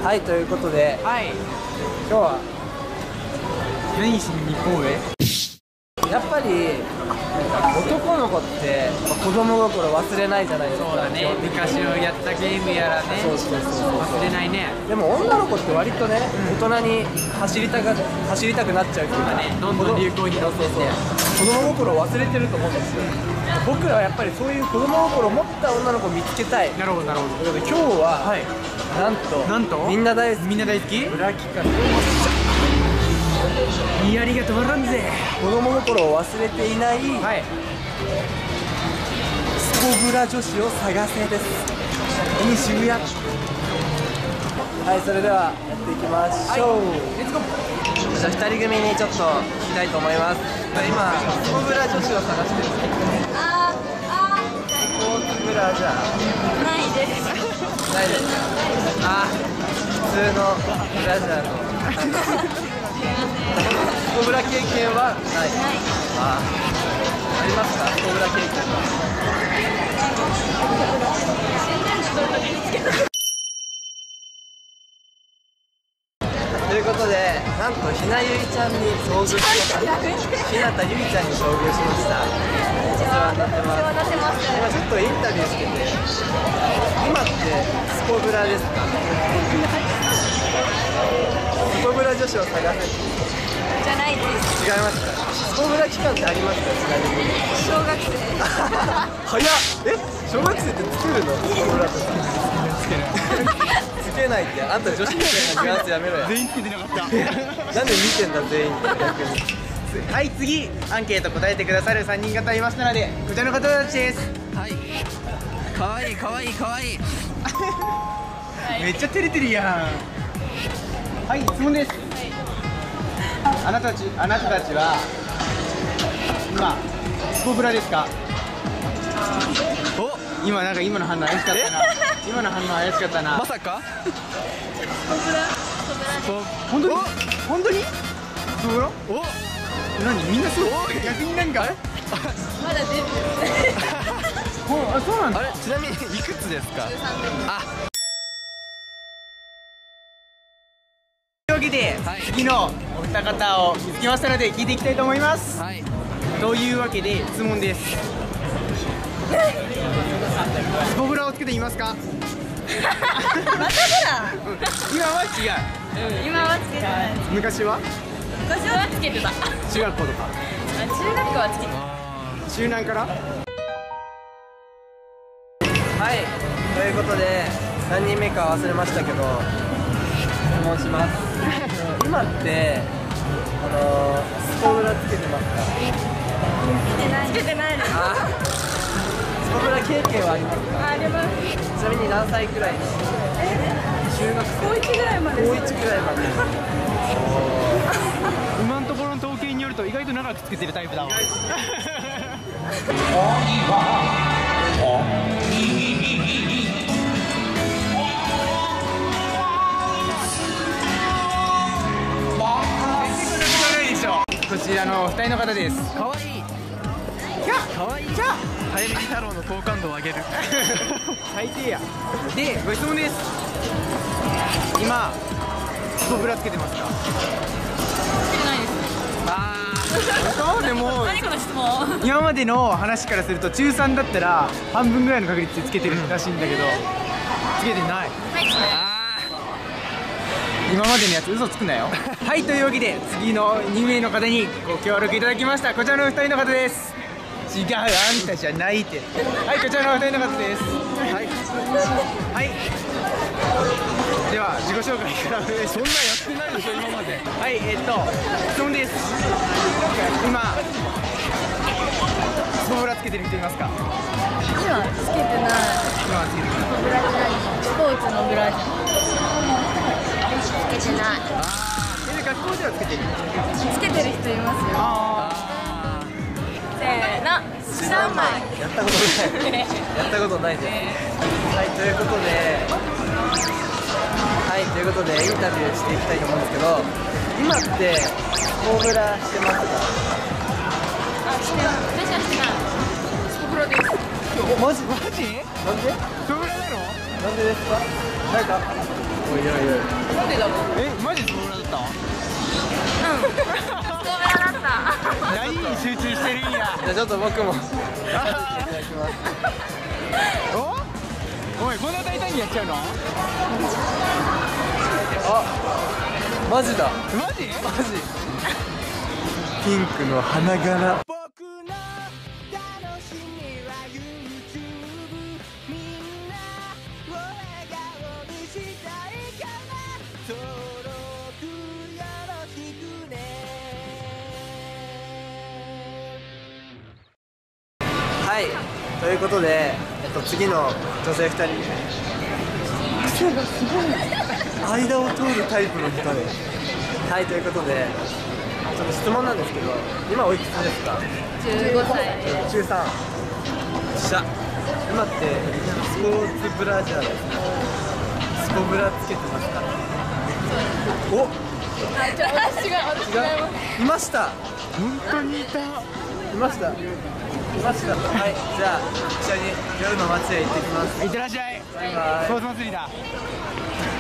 はい、ということで、 はい。 今日は何しに行こうへ。 やっぱり男の子って子供心忘れないじゃないですか。 そうだね。昔をやったゲームやらね。 そうそうそう忘れないね。 でも女の子って割とね、大人に走りたくなっちゃうっていうかね、 どんどん流行に乗ってて、 子供心を忘れてると思うんですよ。僕らはやっぱりそういう子供心を持った女の子を見つけたい。 なるほどなるほど。 ということで今日は、 はい。 なんとみんな大好きブラキカルやりが止まらんぜ。 子供心を忘れていない、 はい。 スコブラ女子を探せです。渋谷。はい、それではやっていきましょう。 レッツゴー。 じゃあ2人組にちょっと聞きたいと思います。今スコブラ女子を探してるんですけど、スポーツブラジャーないです。 ないですか？普通のブラジャーのスコブラ経験はない。ありますか？スコブラ経験は。ということで、なんとひなゆいちゃんに遭遇しました。日向ゆいちゃんに遭遇しました。お世話になってます。今ちょっとインタビューしてて、今ってスコブラですか？スコブラ女子を探せ。 じゃないです。 違いますか？スコブラ期間ってありますか？ちなみに。 小学生。 早っ。小学生って作るの？スコブラとか。つけないって。あんた女子みたいなニュアンスやめろや。 全員つけてなかった。 なんで見てんだ全員って逆に。 はい、次アンケート答えてくださる3人方いましたので、こちらの方たちです。 はい。かわいいかわいいかわいい。 めっちゃ照れてるやん。はい、質問です。あなたたちは今スコブラですか？お、今の反応怪しかったな。今の反応怪しかったな。 まさか？ 本当に？本当に？スコブラ？お、何みんなそう？逆になんかまだ出る。 あ、そうなんだ。 あれ、ちなみにいくつですか？ というわけで、次のお二方を見つけましたので聞いていきたいと思います。 はい。 というわけで質問です。スコブラをつけていますか？ また今は違う。 今はつけてない。 昔は？ 昔はつけてた。 中学校とか中学校はつけてた。 中南から？ はい。ということで何人目か忘れましたけど、質問します。今ってスコブラつけてますか？ つけてないです。 スコブラ経験はありますか？ あります。 ちなみに何歳くらいの？中学生？ 高1ぐらいまで。 高1くらいまで。 今のところの統計によると意外と長くつけてるタイプだわ。こちらのお二人の方です。 かわいい。かわいい。早見太郎の好感度を上げる。 最低や。で、ご質問です。今スコブラつけてますか？ つけてないです。 そうでも何この質問。 今までの話からすると中3だったら半分ぐらいの確率でつけてるらしいんだけど、つけてない。 はい。 今までのやつ嘘つくなよ。はい、というわけで次の2名の方にご協力いただきました。こちらの2人の方です。違う、あんたじゃないって。はい、こちらの2人の方です。はい、はい、では自己紹介からお願いします。そんなやってないでしょ今まで。はい、質問です。今スコブラつけてる人いますか？ 今つけてない。 今はつけてる。 ブラジャー。スポーツのブラジャー。つけてない。 学校ではつけてる。 つけてる人いますよ。せーの。3枚。 やったことない。やったことないです。はい、ということでインタビューしていきたいと思うんですけど、今ってスコブラしてますか？ してない。私はしてない。スコブラです。 マジ？ マジ？ なんで？ スコブラなの？ なんでですか？なんかおいおいおい。 なんでだろう。 え、マジスポブラだった？ そうやだった。 何に集中してるんや。 じゃあちょっと僕もいただきます。 おい、こんな大胆にやっちゃうの？ あ、マジだ。 マジ？ マジ。ピンクの花柄。はい、ということで、次の女性2人間を通るタイプの人で、はい、ということでちょっと質問なんですけど、今おいくつですか 15歳 ？中3。しゃ、今ってスポーツブラジャーですか？スポブラつけてますか？お、 私がいました。 本当にいた。 いました。はい、じゃあ一緒に夜の街へ行ってきます。 いってらっしゃい。 バイバイ。 スポーツ祭りだ。